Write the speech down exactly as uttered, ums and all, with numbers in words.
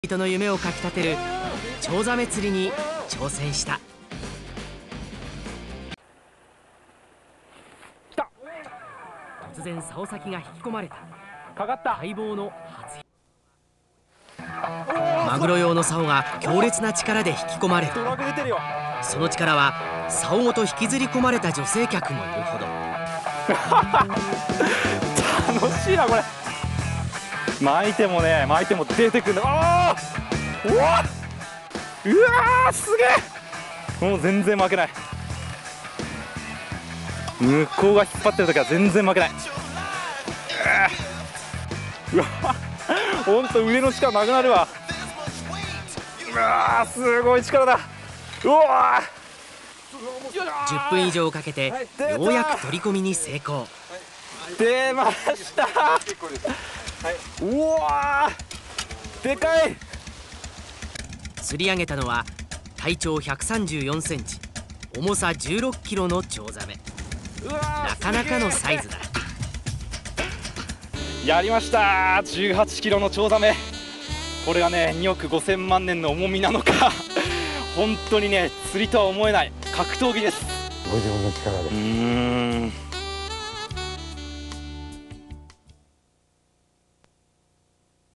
人の夢をかきたてるチョウザメ釣りに挑戦した。 来た。 突然竿先が引き込まれた。 かかった。 待望の初マグロ用の竿が強烈な力で引き込まれる。 ドラグ出てるよ。 その力は竿ごと引きずり込まれた女性客もいるほど。 楽しいなこれ。巻いてもね巻いても出てくるんだ。あーうわうわーすげえ。もう全然負けない。向こうが引っ張ってる時は全然負けない。うわほんと腕の力なくなるわ。うわーすごい力だ。うわじゅっぷん以上かけてようやく取り込みに成功。 出ました。うわーでかい。 釣り上げたのは体長ひゃくさんじゅうよんセンチ、重さじゅうろっキロのチョウザメ。なかなかのサイズだ。 やりました。じゅうはちキロのチョウザメ。これがねにおくごせんまんねんの重みなのか本当にね釣りとは思えない格闘技です。 ご自分の力で。 うーん